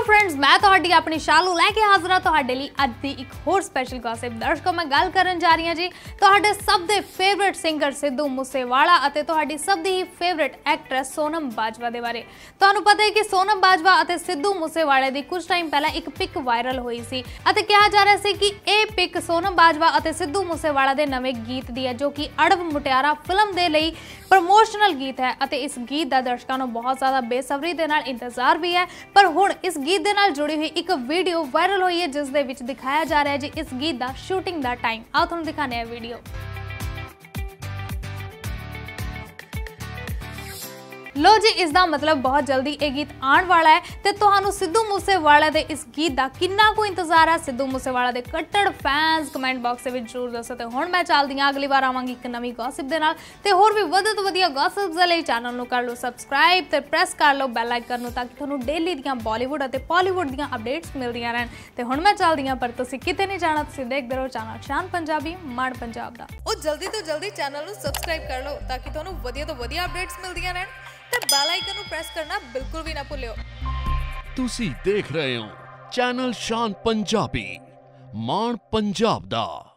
Friends, मैं तुहाडी अपनी शालू लैके हाजिर हाँ तुहाडे लई अज दी एक होर स्पैशल गॉसिप। दर्शकों, मैं गल करन जा रही हां जी तुहाडे सब दे फेवरेट सिंगर सिद्धू मूसेवाला अते तुहाडी सब दी फेवरेट एक्ट्रेस सोनम बाजवा दे बारे। तुहानूं पता है कि सोनम बाजवा अते सिद्धू मूसेवाले दी कुछ टाइम पहला एक पिक वायरल हुई सी अते कहा जा रहा सी कि यह पिक सोनम बाजवा अते सिद्धू मूसेवाला दे नवे गीत दी है, जो कि अड़ब मुटियारा फिल्म दे लई प्रमोशनल गीत है अते इस गीत का दर्शकों को बहुत ज़्यादा बेसब्री दे नाल इंतजार भी है। पर हुण इस गीत दे नाल जुड़ी हुई एक वीडियो वायरल हुई है जिस दे विच दिखाया जा रहा है जी इस गीत का शूटिंग का टाइम। आओ तुहानूं दिखाने हैं वीडियो। लो जी, इसका मतलब बहुत जल्दी ये गीत आने वाला है तो तुहानूं सिद्धू मूसेवाला दे इस गीत का कितना को इंतजार है। सिद्धू मूसेवाला दे कट्टर फैंस कमेंट बॉक्स में जरूर दसो। तो हुण मैं चलदी हां, अगली बार आवांगी एक नवी गॉसिप दे नाल ते होर भी वध तो वधिया गॉसिप्स दे लई चैनल नूं कर लो सबसक्राइब ते प्रेस कर लो बैल आइकन नूं ताकि तुहानूं डेली दियां बॉलीवुड अते बॉलीवुड दियां अपडेट्स मिलदियां रहन। ते हुण मैं चलदी हां, पर तुसीं किते नहीं जाना, तुसीं देखदे रहो चैनल शान पंजाबी माण पंजाब दा। ओ जल्दी तो जल्दी चैनल नूं सबसक्राइब कर लो ताकि तुहानूं वधिया तो वधिया अपडेट्स मिलदियां रहन ते बेल आइकन नूं प्रेस करना बिल्कुल भी ना भुल्लिओ। तुसी देख रहे हो चैनल शान पंजाबी माण पंजाब दा।